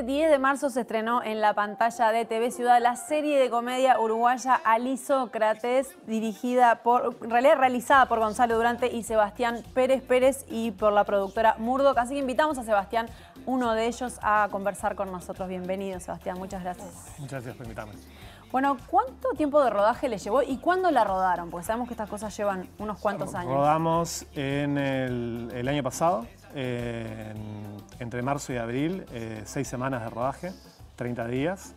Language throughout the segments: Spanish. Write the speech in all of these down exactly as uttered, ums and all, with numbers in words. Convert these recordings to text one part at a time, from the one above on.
Este diez de marzo se estrenó en la pantalla de T V Ciudad la serie de comedia uruguaya Alisócrates, dirigida por, en realidad realizada por Gonzalo Durante y Sebastián Pérez Pérez y por la productora Murdoch. Así que invitamos a Sebastián, uno de ellos, a conversar con nosotros. Bienvenido, Sebastián, muchas gracias. Muchas gracias por invitarme. Bueno, ¿cuánto tiempo de rodaje le llevó y cuándo la rodaron? Porque sabemos que estas cosas llevan unos cuantos años. Rodamos en el, el año pasado, eh, en, entre marzo y abril, eh, seis semanas de rodaje, treinta días.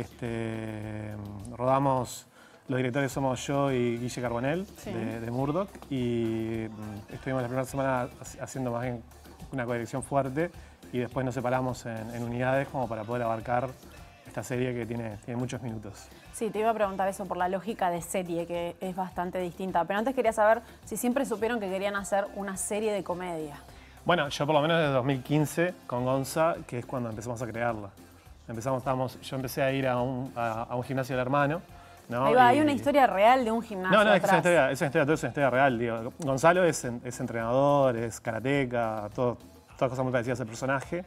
Este, rodamos, los directores somos yo y Guille Carbonell, sí, de, de Murdoch, y estuvimos la primera semana haciendo más bien una codirección fuerte y después nos separamos en, en unidades como para poder abarcar esta serie que tiene, tiene muchos minutos. Sí, te iba a preguntar eso por la lógica de serie, que es bastante distinta. Pero antes quería saber si siempre supieron que querían hacer una serie de comedia. Bueno, yo por lo menos desde dos mil quince con Gonza, que es cuando empezamos a crearla. Empezamos, estábamos, yo empecé a ir a un, a, a un gimnasio del hermano, ¿no? Ahí va, y... hay una historia real de un gimnasio No, no, atrás. es una historia, es una historia, todo es una historia real, digo. Gonzalo es, es entrenador, es karateca, todo, todas cosas muy parecidas al personaje.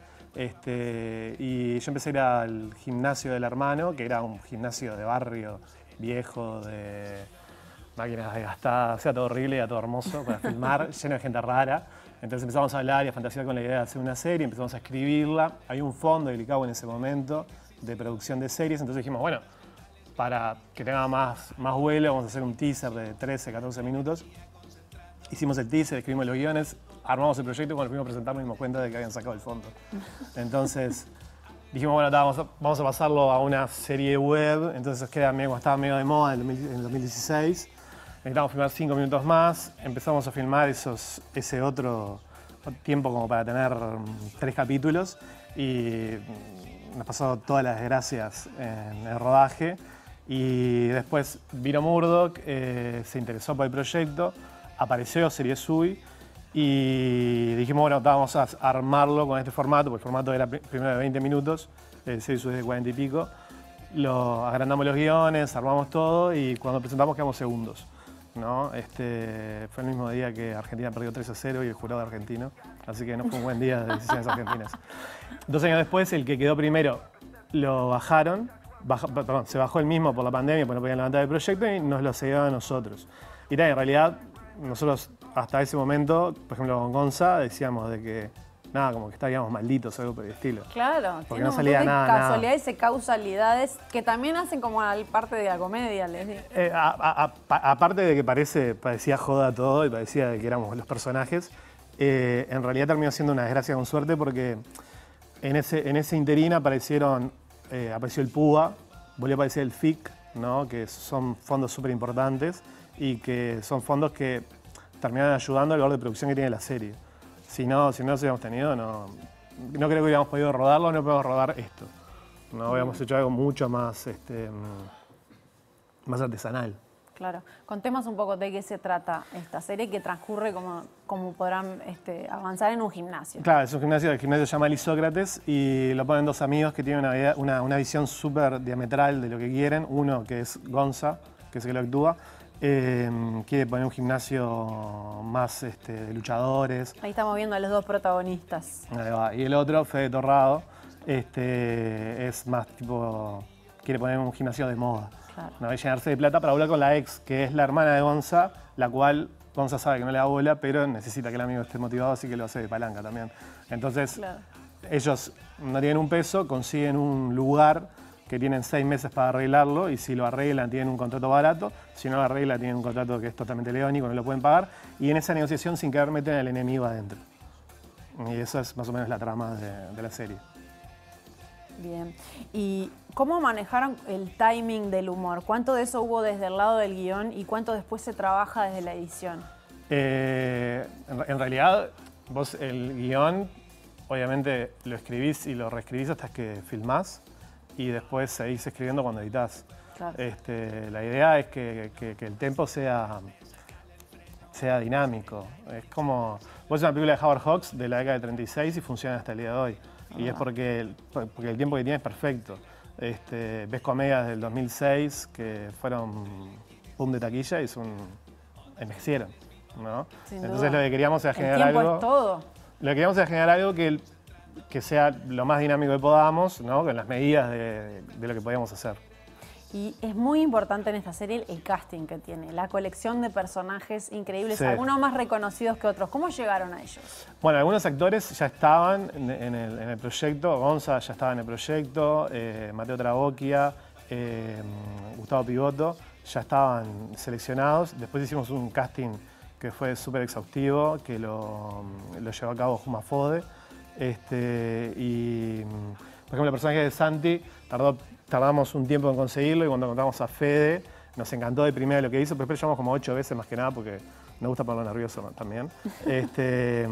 Este, y yo empecé a ir al gimnasio del hermano, que era un gimnasio de barrio viejo, de máquinas desgastadas, o sea, todo horrible, era todo hermoso para filmar, lleno de gente rara. Entonces empezamos a hablar y a fantasear con la idea de hacer una serie, empezamos a escribirla. Hay un fondo delicado en ese momento de producción de series, entonces dijimos, bueno, para que tenga más, más vuelo, vamos a hacer un teaser de trece, catorce minutos. Hicimos el teaser, escribimos los guiones, armamos el proyecto y cuando lo fuimos a presentar nos dimos cuenta de que habían sacado el fondo. Entonces dijimos, bueno, vamos a, vamos a pasarlo a una serie web, entonces queda medio, estaba medio de moda en el dos mil dieciséis. Necesitamos filmar cinco minutos más, empezamos a filmar esos, ese otro tiempo como para tener tres capítulos y nos pasó todas las desgracias en el rodaje. Y después vino Murdoch, eh, se interesó por el proyecto, apareció Serie Sui y dijimos, bueno, vamos a armarlo con este formato, porque el formato era primero de veinte minutos, el Serie Sui de cuarenta y pico. Lo, agrandamos los guiones, armamos todo y cuando presentamos quedamos segundos, ¿no? Este, fue el mismo día que Argentina perdió tres a cero y el jurado argentino, así que no fue un buen día de decisiones argentinas. Dos años después, el que quedó primero lo bajaron, baja, perdón, se bajó el mismo por la pandemia, porque no podían levantar el proyecto y nos lo cedieron a nosotros. Y también, en realidad, nosotros hasta ese momento, por ejemplo con Gonza, decíamos de que nada, como que estábamos malditos o algo por el estilo. Claro, porque tiene no un salía montón de nada, casualidades nada. y causalidades que también hacen como parte de la comedia, les digo. Eh, a, a, a, aparte de que parece, parecía joda todo y parecía que éramos los personajes, eh, en realidad terminó siendo una desgracia con suerte porque en ese, en ese interín aparecieron, eh, apareció el PUA, volvió a aparecer el F I C, ¿no? Que son fondos súper importantes y que son fondos que terminaron ayudando al valor de producción que tiene la serie. Si no, si no los hubiéramos tenido, no, no creo que hubiéramos podido rodarlo, no podemos rodar esto. No hubiéramos hecho algo mucho más, este, más artesanal. Claro. Contemos un poco de qué se trata esta serie que transcurre como, como podrán este, avanzar en un gimnasio. Claro, es un gimnasio, el gimnasio se llama Alisócrates y lo ponen dos amigos que tienen una, una, una visión súper diametral de lo que quieren. Uno que es Gonza, que es el que lo actúa, eh, quiere poner un gimnasio más este, de luchadores. Ahí estamos viendo a los dos protagonistas. Ahí va. Y el otro, Fede Torrado, este, es más tipo, quiere poner un gimnasio de moda. Claro. No, llenarse de plata para hablar con la ex, que es la hermana de Gonza, la cual Gonza sabe que no le da bola, pero necesita que el amigo esté motivado, así que lo hace de palanca también. Entonces, claro, ellos no tienen un peso, consiguen un lugar que tienen seis meses para arreglarlo y si lo arreglan tienen un contrato barato, si no lo arreglan tienen un contrato que es totalmente leónico, no lo pueden pagar y en esa negociación sin querer meten al enemigo adentro. Y eso es más o menos la trama de, de la serie. Bien. ¿Y cómo manejaron el timing del humor? ¿Cuánto de eso hubo desde el lado del guión y cuánto después se trabaja desde la edición? Eh, en, en realidad, vos el guión, obviamente lo escribís y lo reescribís hasta que filmás y después seguís escribiendo cuando editás. Claro. Este, la idea es que, que, que el tempo sea, sea dinámico. Es como, vos ves una película de Howard Hawks de la década de treinta y seis y funciona hasta el día de hoy. Y es porque el, porque el tiempo que tiene es perfecto. Este, ves comedias del dos mil seis que fueron boom de taquilla y son, envejecieron, ¿no? Entonces lo que queríamos era generar algo... El tiempo algo... es todo. Lo que queríamos era generar algo que que sea lo más dinámico que podamos, ¿no? Con las medidas de, de lo que podíamos hacer. Y es muy importante en esta serie el casting que tiene, la colección de personajes increíbles, sí. Algunos más reconocidos que otros. ¿Cómo llegaron a ellos? Bueno, algunos actores ya estaban en, en, el, en el proyecto. Gonza ya estaba en el proyecto, eh, Mateo Trabocchia, eh, Gustavo Pivotto ya estaban seleccionados. Después hicimos un casting que fue súper exhaustivo, que lo, lo llevó a cabo Juma Fode. Este, y, por ejemplo, el personaje de Santi tardó... Tardamos un tiempo en conseguirlo y cuando encontramos a Fede nos encantó de primera lo que hizo, pero después llamamos como ocho veces más que nada porque me gusta ponerlo nervioso también. Este,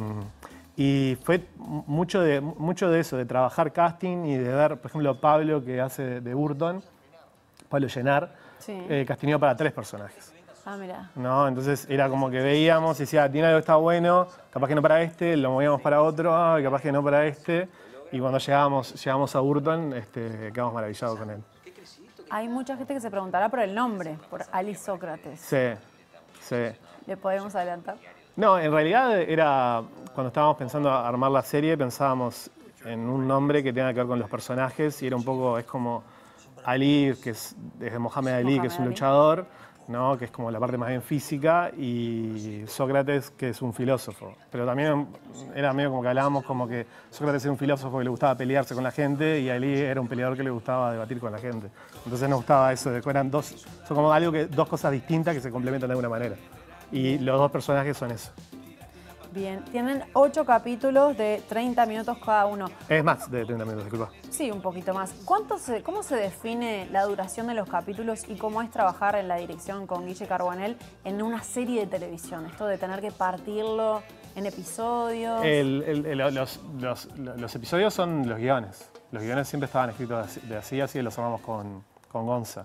y fue mucho de, mucho de eso, de trabajar casting y de ver, por ejemplo, Pablo que hace de Burton, Pablo Llenar, sí. eh, castineó para tres personajes. Ah, mira. ¿No? Entonces era como que veíamos y decía, tiene algo que está bueno, capaz que no para este, lo movíamos para otro, ah, capaz que no para este. Y cuando llegamos, llegamos a Burton, este, quedamos maravillados con él. Hay mucha gente que se preguntará por el nombre, por Ali Sócrates. Sí, sí. ¿Le podemos adelantar? No, en realidad era, cuando estábamos pensando a armar la serie, pensábamos en un nombre que tenga que ver con los personajes y era un poco, es como Ali, que es, es de Mohamed Ali, Mohamed que es un Ali. luchador, ¿no? Que es como la parte más bien física, y Sócrates, que es un filósofo. Pero también era medio como que hablábamos como que Sócrates era un filósofo que le gustaba pelearse con la gente y Ali era un peleador que le gustaba debatir con la gente. Entonces nos gustaba eso, de que eran dos, son como algo que, dos cosas distintas que se complementan de alguna manera. Y los dos personajes son eso. Bien, tienen ocho capítulos de treinta minutos cada uno. Es más de treinta minutos, disculpa. Sí, un poquito más. ¿Cuánto se, ¿Cómo se define la duración de los capítulos y cómo es trabajar en la dirección con Guille Carbonell en una serie de televisión? Esto de tener que partirlo en episodios. El, el, el, los, los, los episodios son los guiones. Los guiones siempre estaban escritos de así, así los armamos con, con Gonza.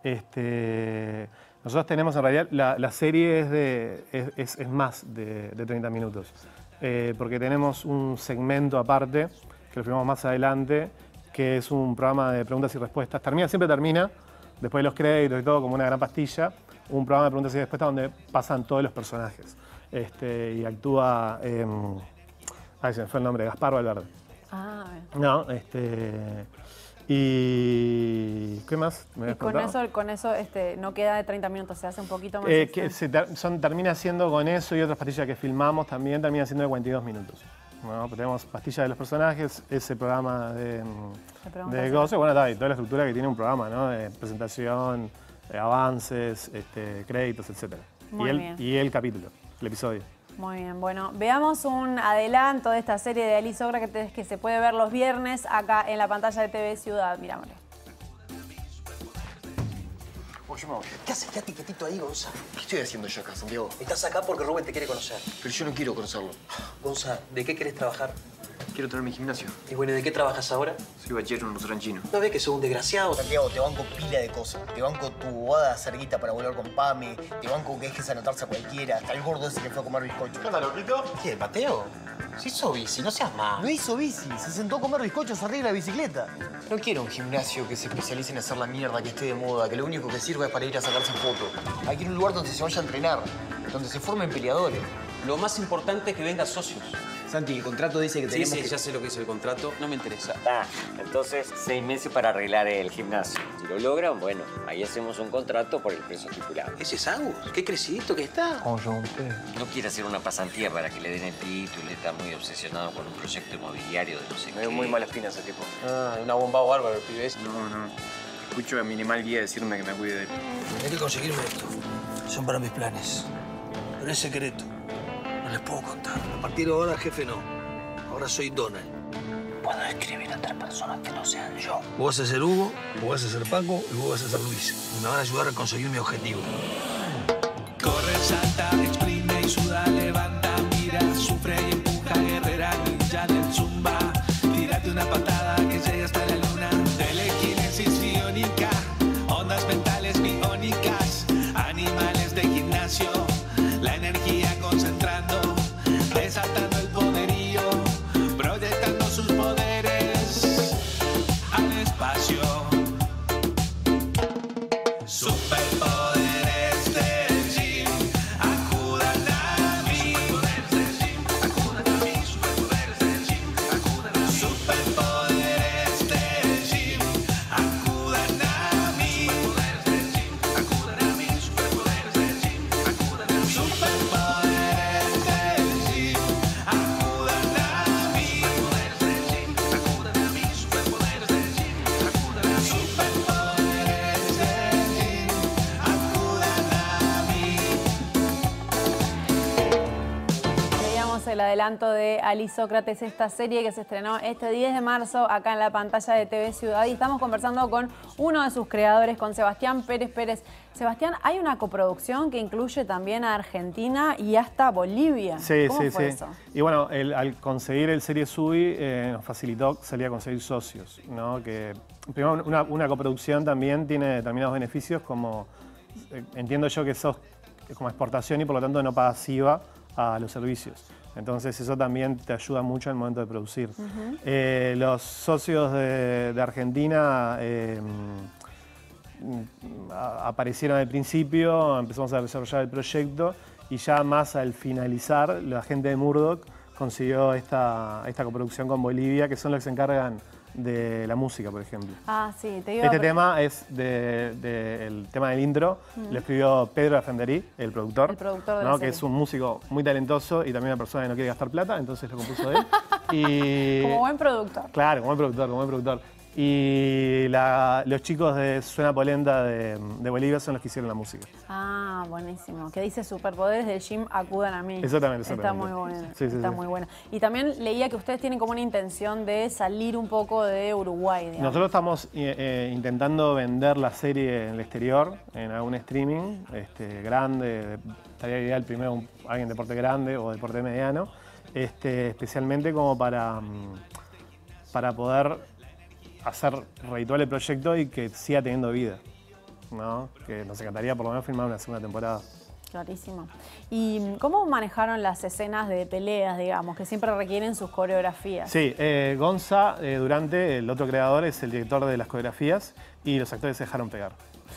Este... Nosotros tenemos, en realidad, la, la serie es, de, es, es, es más de, de treinta minutos, eh, porque tenemos un segmento aparte, que lo filmamos más adelante, que es un programa de preguntas y respuestas. Termina, siempre termina, después de los créditos y todo, como una gran pastilla, un programa de preguntas y respuestas donde pasan todos los personajes. Este, y actúa, eh, ay, se me fue el nombre, Gaspar Valverde. Ah, bien. No, este... ¿Y qué más? ¿Me y con eso, con eso este, no queda de treinta minutos, se hace un poquito más. Eh, que se ter, son, termina siendo con eso y otras pastillas que filmamos también, termina siendo de cuarenta y dos minutos. ¿No? Tenemos pastillas de los personajes, ese programa de, de cosas, bueno, está, y toda la estructura que tiene un programa, ¿no? De presentación, de avances, este, créditos, etcétera. Muy y, el, bien. y el capítulo, el episodio. Muy bien, bueno, veamos un adelanto de esta serie de Ali Sócrates que se puede ver los viernes acá en la pantalla de T V Ciudad. Mirámoslo. ¿Qué haces? Quédate quietito ahí, Gonza. ¿Qué estoy haciendo yo acá, Santiago? Estás acá porque Rubén te quiere conocer. Pero yo no quiero conocerlo. Gonza, ¿de qué querés trabajar? Quiero tener mi gimnasio. Y bueno, ¿de qué trabajas ahora? Soy bachiller en un restaurante chino. ¿No ves que sos un desgraciado? Santiago, te banco pila de cosas. Te banco tu boda de hacer guita para volver con Pame. Te banco que dejes anotarse a cualquiera. Hasta el gordo ese que fue a comer bizcocho. ¿Qué onda, loquito? ¿Qué, Mateo? Si hizo bici, no seas más. No hizo bici. Se sentó a comer bizcochos arriba de la bicicleta. No quiero un gimnasio que se especialice en hacer la mierda que esté de moda, que lo único que sirve es para ir a sacarse fotos. Hay que ir a un lugar donde se vaya a entrenar, donde se formen peleadores. Lo más importante es que vengan socios. Santi, el contrato dice que sí, tenemos sí, que... ya sé lo que es el contrato. No me interesa. Ah, entonces seis meses para arreglar el gimnasio. Si lo logran, bueno, ahí hacemos un contrato por el precio estipulado. ¿Ese es Agus? ¿Qué crecidito que está? No quiere hacer una pasantía para que le den el título y está muy obsesionado con un proyecto inmobiliario de no sé Me qué. dio muy mala espina ese tipo. Ah, una bomba bárbara el pibe ese. No, no. Escucho a mi animal guía decirme que me cuide de él. Hay que conseguirme esto. Son para mis planes. Pero es secreto. No les puedo contar. A partir de ahora, jefe, no. Ahora soy Donald. Puedo escribir a tres personas que no sean yo. Vos vas a ser Hugo, vos vas a ser Paco y vos vas a ser Luis. Y me van a ayudar a conseguir mi objetivo. Corre, salta, exprime y suda, levanta, mira, sufre y empuja, guerrera, ninja del zumba. Tírate una patada que llegue hasta la luna. Telequinesis biónica, ondas mentales biónicas, animales de gimnasio, la energía concentrando, resaltando el poderío, proyectando sus poderes al espacio. Superpoderes del gym, el adelanto de Ali Sócrates, esta serie que se estrenó este diez de marzo acá en la pantalla de T V Ciudad. Y estamos conversando con uno de sus creadores, con Sebastián Pérez Pérez. Sebastián, hay una coproducción que incluye también a Argentina y hasta Bolivia. Sí, ¿Cómo sí, fue sí. eso? Y bueno, el, al conseguir el Serie Subi eh, nos facilitó salir a conseguir socios, ¿no? Que primero una, una coproducción también tiene determinados beneficios, como eh, entiendo yo que sos como exportación y por lo tanto no pagas I V A a los servicios. Entonces eso también te ayuda mucho en el momento de producir. Uh-huh. eh, los socios de, de Argentina eh, aparecieron al principio, empezamos a desarrollar el proyecto y ya más al finalizar la gente de Murdoch consiguió esta, esta coproducción con Bolivia, que son los que se encargan de la música, por ejemplo. Ah, sí, te iba Este a... tema es de, de, el tema del intro, mm. lo escribió Pedro Afenderí, el productor, el productor de ¿no? la que serie. es un músico muy talentoso y también una persona que no quiere gastar plata, entonces lo compuso él. Y, como buen productor. Claro, como buen productor, como buen productor. Y la, los chicos de Suena Polenta de, de Bolivia son los que hicieron la música. Ah, buenísimo. Que dice superpoderes del gym acudan a mí. Exactamente, exactamente. Está muy bueno. Sí, sí, está sí. muy bueno. Y también leía que ustedes tienen como una intención de salir un poco de Uruguay, digamos. Nosotros estamos eh, eh, intentando vender la serie en el exterior, en algún streaming este, grande. Estaría ideal primero un, alguien de deporte grande o deporte mediano, este, especialmente como para, para poder hacer redituar el proyecto y que siga teniendo vida, ¿no? Que nos encantaría por lo menos filmar una segunda temporada. Clarísimo. ¿Y cómo manejaron las escenas de peleas, digamos, que siempre requieren sus coreografías? Sí, eh, Gonza, eh, Durante, el otro creador, es el director de las coreografías y los actores se dejaron pegar.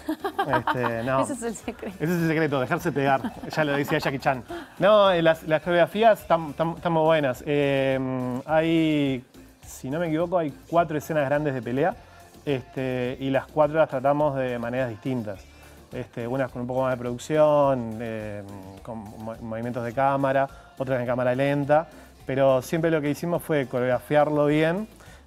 Este, no, ese es el secreto. Ese es el secreto, dejarse pegar. Ya lo decía Jackie Chan. No, eh, las, las coreografías están, están, están muy buenas. Eh, hay... Si no me equivoco, hay cuatro escenas grandes de pelea este, y las cuatro las tratamos de maneras distintas. Este, unas con un poco más de producción, eh, con mo movimientos de cámara, otras en cámara lenta, pero siempre lo que hicimos fue coreografiarlo bien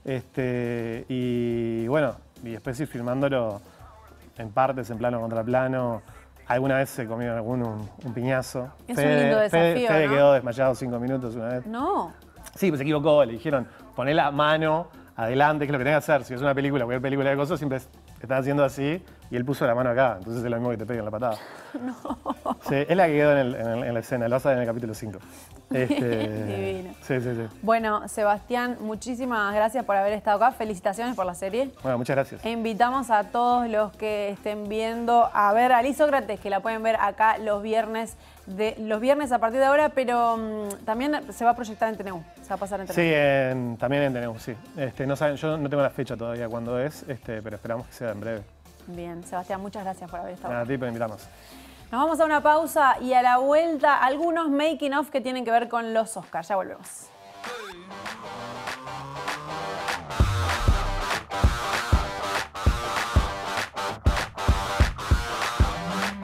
este, y bueno, y después ir filmándolo en partes, en plano contra plano. Alguna vez se comió algún un, un piñazo. Es Fede, un lindo desafío, Fede, Fede ¿no? quedó desmayado cinco minutos una vez. No. Sí, pues se equivocó, le dijeron, poné la mano adelante, que es lo que tenés que hacer. Si es una película, cualquier película de cosas, siempre están haciendo así y él puso la mano acá. Entonces es lo mismo que te peguen la patada. No. Sí, es la que quedó en, el, en, el, en la escena, lo vas a ver en el capítulo cinco. Este, Divino. Sí, sí, sí. Bueno, Sebastián, muchísimas gracias por haber estado acá. Felicitaciones por la serie. Bueno, muchas gracias. E invitamos a todos los que estén viendo a ver a Ali Sócrates, que la pueden ver acá los viernes, de, los viernes a partir de ahora, pero um, también se va a proyectar en T N U. Se va a pasar en T N U. Sí, en, también en T N U, sí. Este, no saben, yo no tengo la fecha todavía cuándo es, este, pero esperamos que sea en breve. Bien, Sebastián, muchas gracias por haber estado A acá. ti por invitarnos. Nos vamos a una pausa y a la vuelta algunos making of que tienen que ver con los Oscars. Ya volvemos.